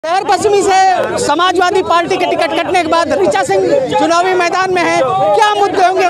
शहर पश्चिमी से समाजवादी पार्टी के टिकट कटने के बाद ऋचा सिंह चुनावी मैदान में है। क्या मुद्दे होंगे?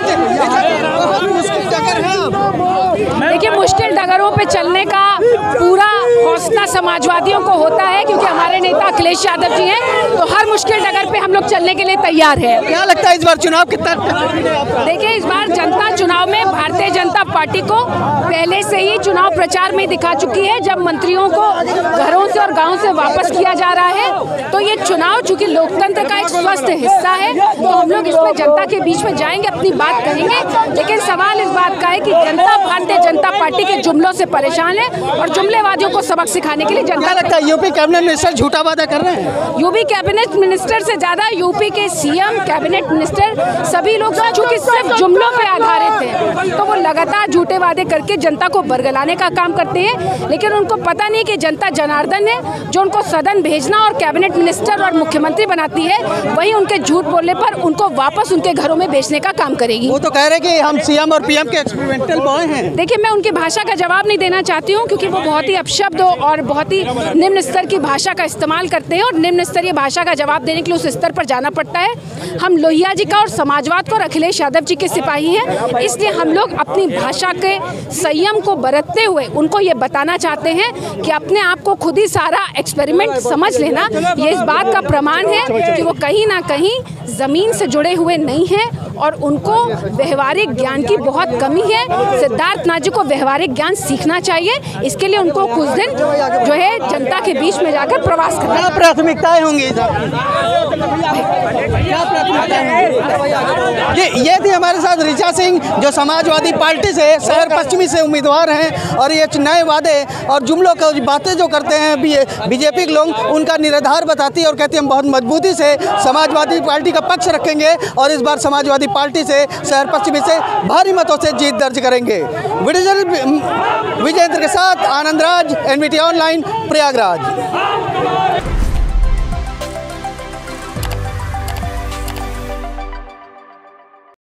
देखिए, मुश्किल डगरों पे चलने का पूरा हौसला समाजवादियों को होता है, क्योंकि हमारे नेता अखिलेश यादव जी हैं, तो हर मुश्किल डगर पे हम लोग चलने के लिए तैयार हैं। क्या लगता है इस बार चुनाव कितना? देखिए, इस बार जनता चुनाव में भारतीय जनता पार्टी को पहले से ही चुनाव प्रचार में दिखा चुकी है। जब मंत्रियों को घरों से और गाँव से वापस किया जा रहा है, तो ये चुनाव चूंकि लोकतंत्र का एक स्वस्थ हिस्सा है, तो हम लोग इसमें जनता के बीच में जाएंगे, अपनी बात कहेंगे। लेकिन सवाल इस बात का है कि जनता भारतीय जनता पार्टी के जुमलों से परेशान है और जुमलेबाजियों को सबक सिखाने के लिए जनता। लगता है यूपी कैबिनेट मिनिस्टर झूठा वादा कर रहे हैं? यूपी कैबिनेट मिनिस्टर से ज्यादा यूपी के सीएम, कैबिनेट मिनिस्टर, सभी लोग चूंकि सिर्फ जुमलों पे आधारित हैं, तो वो लगातार झूठे वादे करके जनता को बरगलाने का काम करते हैं। लेकिन उनको पता नहीं कि जनता जनार्दन है, जो उनको सदन भेजना और कैबिनेट मिनिस्टर और मुख्यमंत्री बनाती है, वही उनके झूठ बोलने पर उनको वापस उनके घरों में भेजने का काम करेगी। वो तो कह रहे कि हम सीएम और पीएम के एक्सपेरिमेंटल बॉय हैं। देखिए, मैं उनकी भाषा का जवाब नहीं देना चाहती हूँ, क्योंकि वो बहुत ही अपशब्द और बहुत ही निम्न स्तर की भाषा का इस्तेमाल करते हैं, और निम्न स्तरीय भाषा का जवाब देने के लिए उस स्तर पर जाना पड़ता है। हम लोहिया जी का और समाजवाद का और अखिलेश यादव जी के सिपाही हैं, इसलिए हम लोग अपनी भाषा के संयम को बरतते हुए उनको ये बताना चाहते हैं कि अपने आप को खुद ही सारा एक्सपेरिमेंट समझ लेना। ये इस बात का प्रमाण है कि वो कहीं ना कहीं जमीन से जुड़े हुए नहीं हैं और उनको व्यवहारिक ज्ञान की बहुत कमी है। सिद्धार्थनाथ जी को व्यवहारिक ज्ञान सीखना चाहिए। इसके लिए उनको कुछ दिन जो है जनता के बीच में जाकर प्रवास करना। क्या प्राथमिकताएं होंगी? ये थी हमारे साथ ऋचा सिंह, जो समाजवादी पार्टी से शहर पश्चिमी से उम्मीदवार हैं, और ये नए वादे और जुमलों की बातें जो करते हैं बीजेपी के लोग, उनका निराधार बताती है और कहती है हम बहुत मजबूती से समाजवादी पार्टी का पक्ष रखेंगे और इस बार समाजवादी पार्टी से शहर पश्चिमी से भारी मतों से जीत दर्ज करेंगे। विजेंद्र के साथ आनंद राज, NVT ऑनलाइन, प्रयागराज।